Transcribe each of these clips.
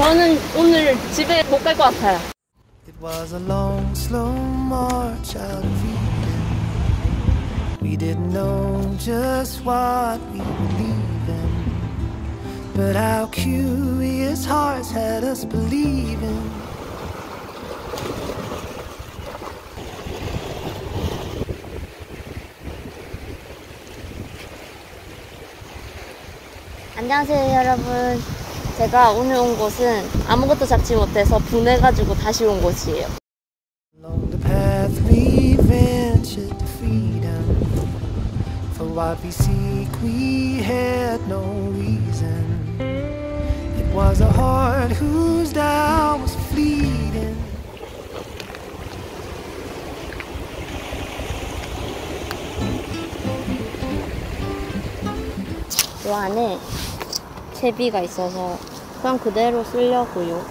저는 오늘 집에 못 갈 것 같아요. It was a long, slow march out of Eden. We didn't know just what we were leaving, but our curious hearts had us believing. 안녕하세요 여러분. 제가 오늘 온 곳은 아무것도 잡지 못해서 분해가지고 다시 온 곳이에요. Along the path we ventured to freedom. For what we seek we had no reason. It was a heart whose doubt was fleeting. 이 안에 채비가 있어서 그냥 그대로 쓰려고요.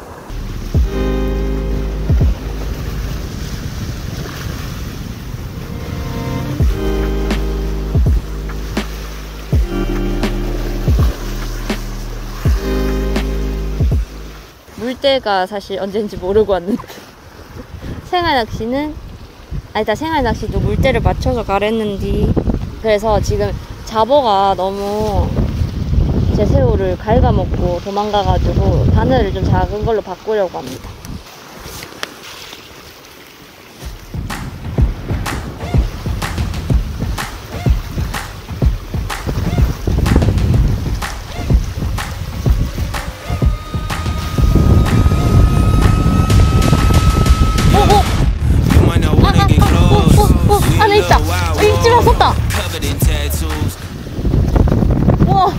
물때가 사실 언제인지 모르고 왔는데 생활낚시는 아니다, 생활낚시도 물때를 맞춰서 가랬는데, 그래서 지금 잡어가 너무 제 새우를 갉아먹고 도망가가지고 바늘을 좀 작은 걸로 바꾸려고 합니다. 안에 있다! 입지마 섰다! 우와!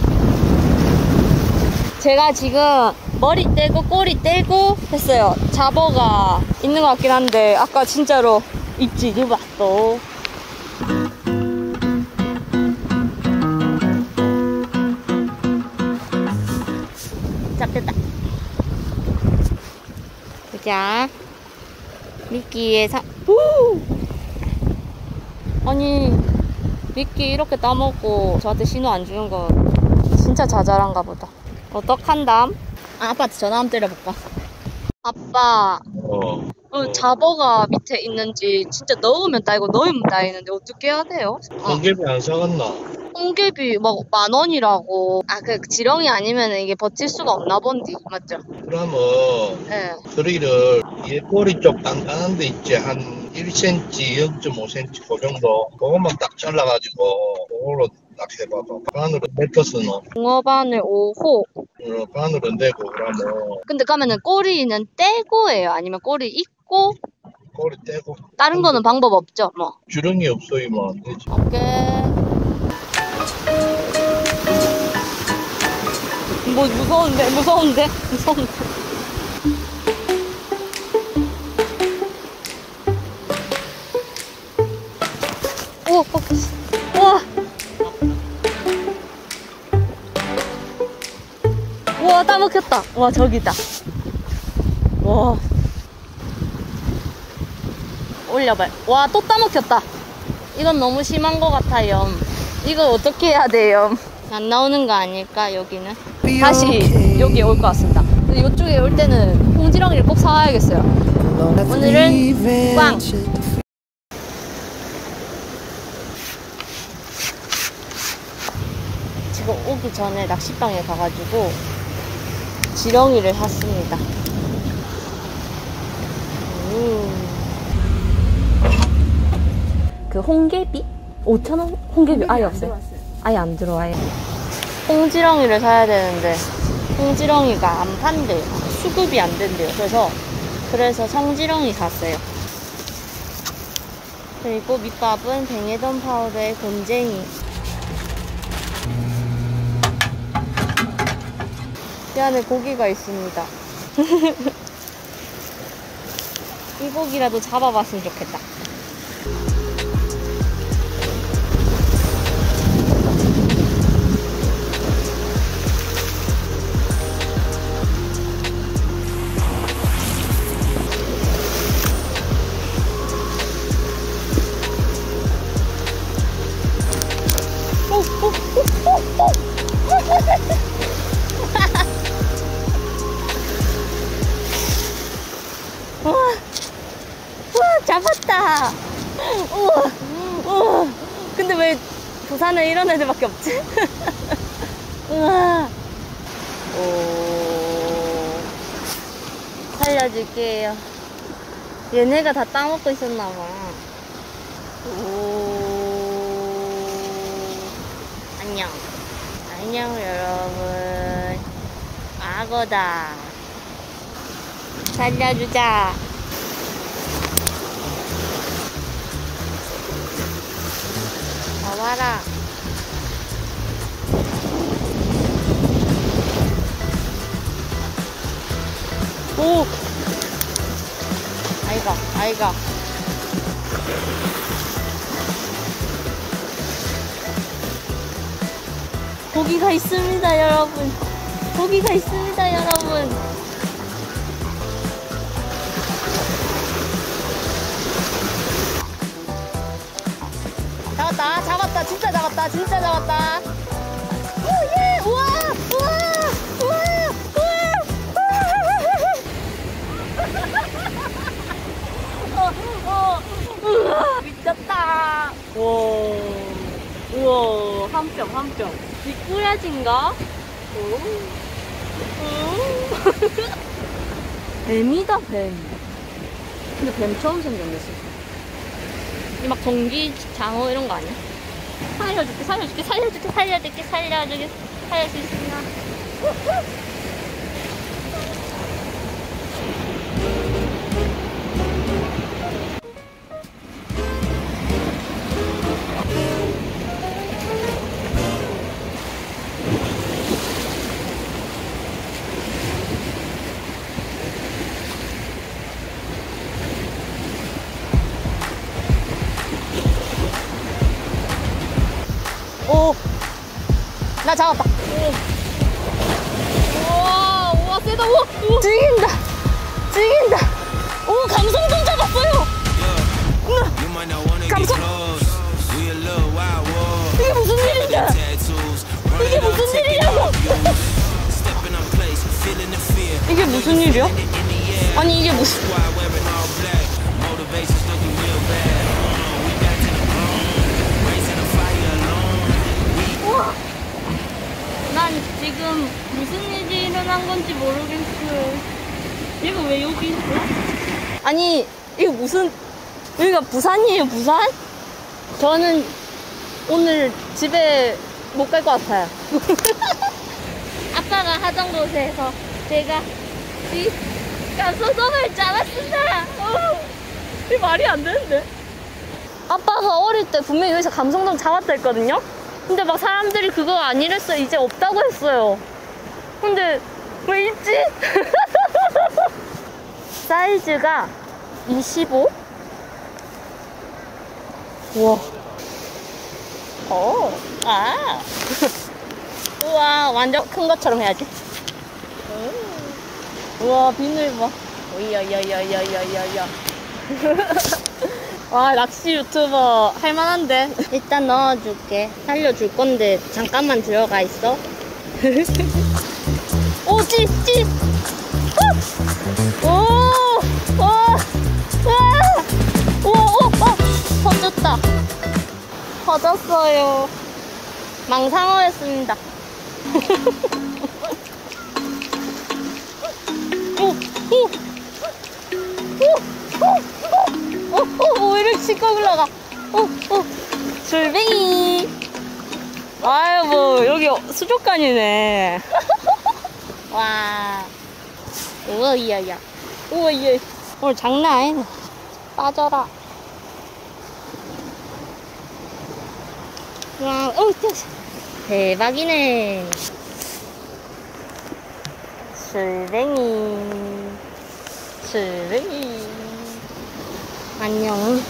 제가 지금 머리 떼고 꼬리 떼고 했어요. 잡어가 있는 것 같긴 한데 아까 진짜로 입질이 왔어. 잡혔다. 보자. 미끼에 아니 미끼 이렇게 따먹고 저한테 신호 안 주는 거 진짜 자잘한가 보다. 어떡한담? 아빠한테 전화 한번 때려볼까? 아빠, 잡어가 밑에 있는지 진짜 넣으면 따이고 넣으면 따이는데 어떻게 해야 돼요? 홍개비 안 사갔나? 홍개비 막 10,000원이라고. 아, 그 지렁이 아니면 이게 버틸 수가 없나 본디, 맞죠? 그러면 네. 드릴을 얘 꼬리 쪽 단단한 데 있지, 한 1cm, 0.5cm 그 정도, 그것만 딱 잘라가지고 그걸로 딱 해봐봐. 바늘은 몇 개 쓰노? 붕어바늘 5호. 바늘은 되고. 그러면 근데 가면은 꼬리는 떼고 해요? 아니면 꼬리 입고? 꼬리 떼고. 다른 거는 방법 없죠? 뭐 주렁이 없어이면 안 되지. 오케이. 뭐 무서운데? 오, 우와. 우와, 따먹혔다. 와, 저기다. 와. 올려봐. 와, 또 따먹혔다. 이건 너무 심한 것 같아요. 이거 어떻게 해야 돼요? 안 나오는 거 아닐까, 여기는? 다시 여기에 올 것 같습니다. 근데 이쪽에 올 때는 홍지렁이를 꼭 사와야겠어요. 오늘은 꽝! 지금 오기 전에 낚시방에 가가지고 지렁이를 샀습니다. 그 홍개비? 5,000원? 홍개비 아예 없어요. 아예 안 들어와요. 홍지렁이를 사야 되는데 홍지렁이가 안 판대요. 수급이 안 된대요. 그래서 성지렁이 샀어요. 그리고 밑밥은 뱅에돈 파우더의 곤쟁이. 이 안에 고기가 있습니다. 이 고기라도 잡아봤으면 좋겠다. 부산에 이런 애들밖에 없지? 우와. 오. 살려줄게요. 얘네가 다 따먹고 있었나봐. 오. 안녕. 안녕, 여러분. 악어다. 살려주자. 와라. 오! 아이가, 아이가. 고기가 있습니다, 여러분. 고기가 있습니다, 여러분. 잡았다, 잡았다, 진짜 잡았다, 진짜 잡았다. 오, 예! 우와! 우와! 우와! 우와! 우와! 미쳤다. 우와. 우와. 한 뼘, 한 뼘. 미꾸라지인가? 오. 뱀이다, 뱀. 근데 뱀 처음 생겼네, 이 막 전기 장어 이런 거 아니야? 살려줄게, 살려줄게, 살려줄게, 살려줄게, 살려줄게, 살릴 수 있으나. 오, 나 잡았다. 오. 우와, 우와, 세다. 우와, 우와. 죽인다, 죽인다. 오, 감성돔 잡았어요. 감성. 이게 무슨 일이냐? 이게 무슨 일이냐고? 이게 무슨 일이야? 아니, 이게 무슨. 난 지금 무슨 일이 일어난 건지 모르겠어요. 얘가 왜 여기 있어? 아니, 이거 무슨, 여기가 부산이에요, 부산? 저는 오늘 집에 못 갈 것 같아요. 아빠가 하던 곳에서 제가 이 감성돔을 잡았습니다. 이게 말이 안 되는데? 아빠가 어릴 때 분명히 여기서 감성돔 잡았다 했거든요? 근데 막 사람들이 그거 아니랬어요. 이제 없다고 했어요. 근데 왜 있지? 사이즈가 25? 우와. 오, 아. 우와, 완전 큰 것처럼 해야지. 우와, 비늘 봐. 오이야야야야야야야. 와, 낚시 유튜버 할만한데? 일단 넣어줄게. 살려줄 건데 잠깐만 들어가 있어. 오, 찌! 오! 오! 와! 오! 오! 터졌다. 터졌어요. 망상어였습니다. 오! 오! 오! 왜 이렇게 시꺼 올라가? 줄뱅이. 아유, 뭐, 여기 수족관이네. 와. 우와, 이야야. 우와, 얘. 오늘 장난 아니네. 빠져라. 와, 대박이네. 줄뱅이. 안녕.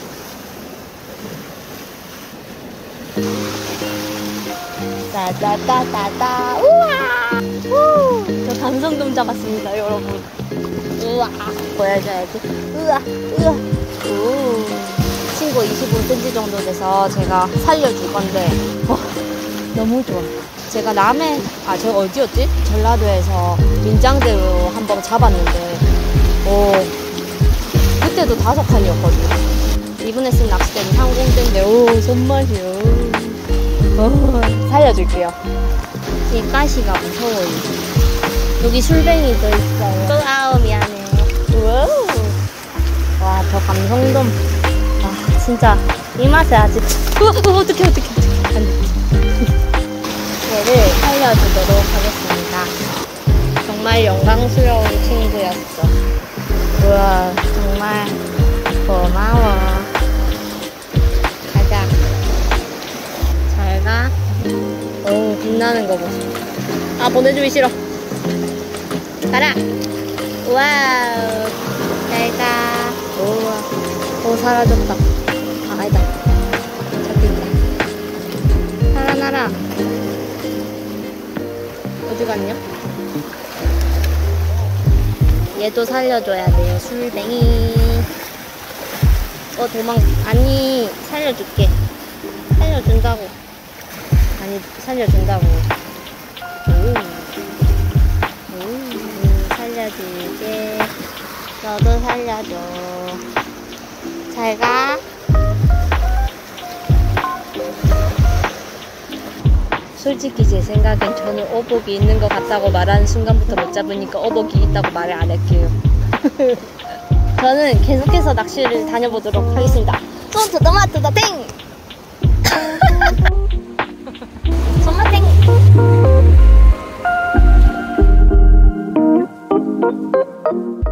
따따따따따. 우와! 우! 저 감성돔 잡았습니다, 여러분. 우와! 보여줘야지. 우와! 우! 친구 25cm 정도 돼서 제가 살려줄 건데, 너무 좋아. 제가 제가 어디였지? 전라도에서 민장대로 한번 잡았는데, 그때도 5칸이었거든요. 이번에 쓴 낚싯대는 항공대인데, 손맛이요. 살려줄게요. 이 가시가 무서워요. 여기 술뱅이도 있어요. 아우 미안해요. 우와우. 와, 저 감성돔. 아, 진짜 이 맛에 아직. 어떡해. 안 돼. 얘를 살려주도록 하겠습니다. 정말 영광스러운 친구였어. 우와, 정말 고마워. 가자. 잘 가. 어우, 빛나는 거 보소. 아, 보내주기 싫어. 가라. 와우. 잘 가. 우와. 오, 사라졌다. 아, 아니다. 저기 있다. 살아나라. 어디 갔냐? 얘도 살려줘야 돼요. 술뱅이. 아니, 살려줄게. 살려준다고. 아니, 살려준다고. 살려줄게. 너도 살려줘. 잘 가. 솔직히 제 생각엔 저는 어복이 있는 것 같다고 말하는 순간부터 못 잡으니까 어복이 있다고 말을 안 할게요. 저는 계속해서 낚시를 다녀보도록 하겠습니다. 손 토마토 땡! 손맛 땡!